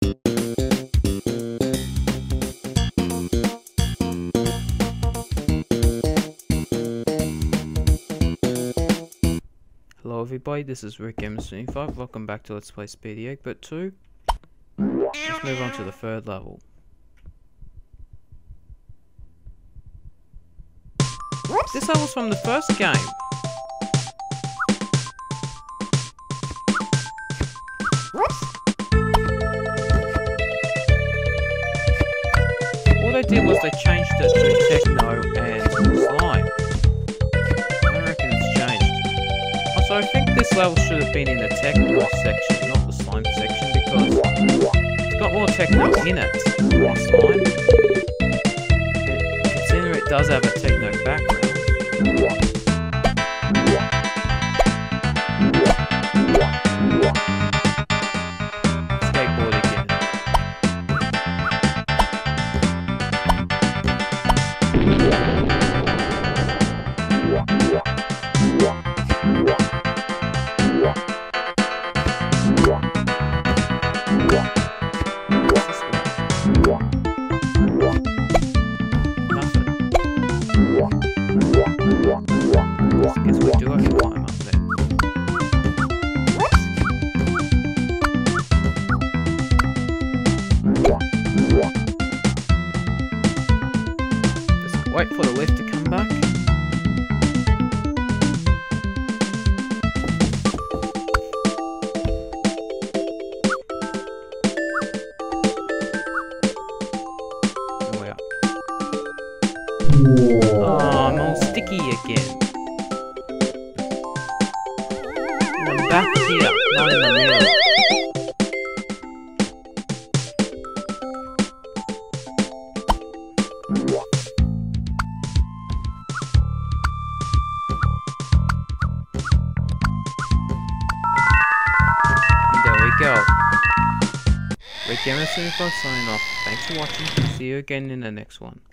Hello everybody, this is Eggbert. Welcome back to Let's Play Speedy Eggbert 2. Let's move on to the third level. This level's from the first game. All they did was they changed it to techno and slime. So I think this level should have been in the techno section, not the slime section, because it's got more techno in it than slime. Considering it does have a techno background. Skateboard again. Guess we do have to climb up there. Just wait for the lift to come back. And we're up. Oh, I'm all sticky again. Back here, not in the middle. There we go. Eggbert signing off. Thanks for watching. See you again in the next one.